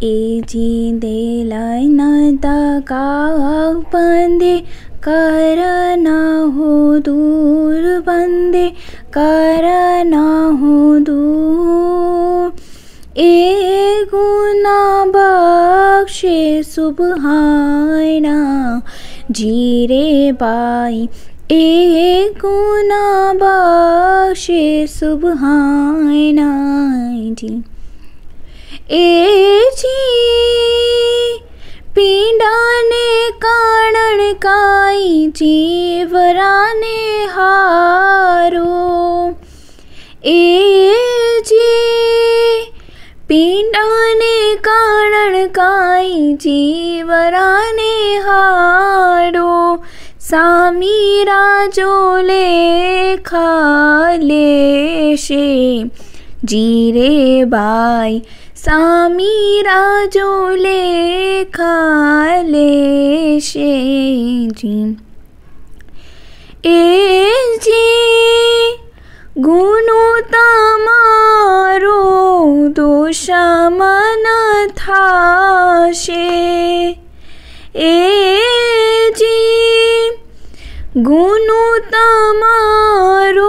ए जिंदे लाइना तका बंदे करना हो दूर बंदे करना हो दूर। ए गुना बख्शे सुबहाना जीरे बाई ए गुना बख्शे सुबहाना जी। ए जी पीड़ाने कारण काई जीवराने हारो। ए जी पीड़ाने कारण काई जीवराने हारो। सामीरा जो लेखा लेशे जीरे बाई सामीरा जो लेखा लेशे जी। ए जी गुनु तमारो दुश्मन थाशे। ए जी गुनु तमारो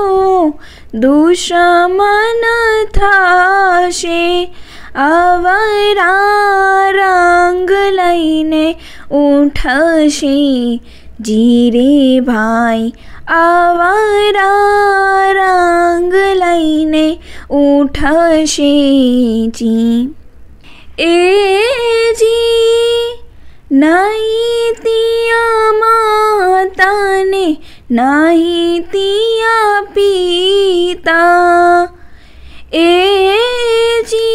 दुश्मन थाशे। अवरा रंग लईने उठशे जीरे भाई अवरा रंग लईने उठशे जी। ए जी नहीं तिया माता ने नहीं तिया पिता। ए जी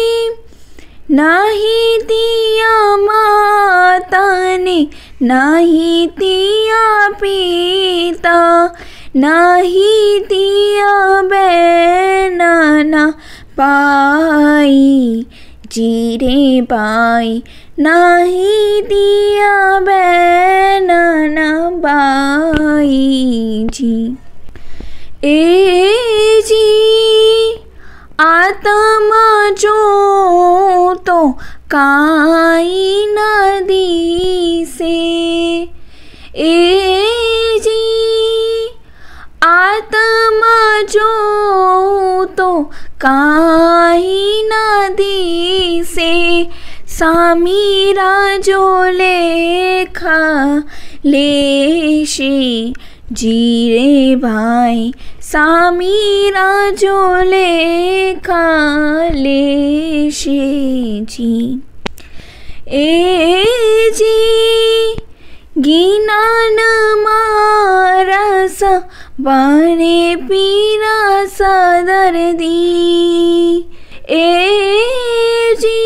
नहीं तिया माता ने नहीं तिया पिता। नहीं तिया बहना पाई जीरे बाई नहीं दिया बहना बाई जी। ए जी आत्मा जो तो काई नदी से। ए जी आत्मा जो तो काई नदी से। सामीरा जो लेखा लेशे जीरे भाई सामीरा जो लेखा लेशे जी। ए जी गिनान मारस बने पीरा सदर्दी। ए जी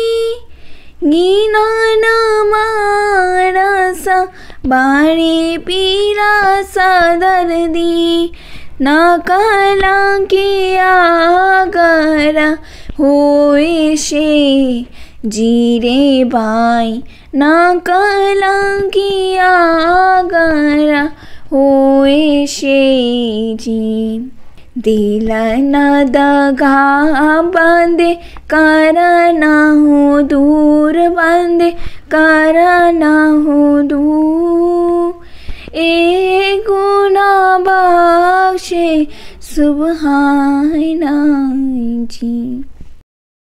गिनान मारस बाणे पीरा सदर्दी। न कलंकी आगर होए शे जीरे बाई न कलंकी आगर होए शे जी। दिल न दगा बंदे करना हो दूर बंदे करना हो दूर। ए गुना बख्शे सुबहाना जी।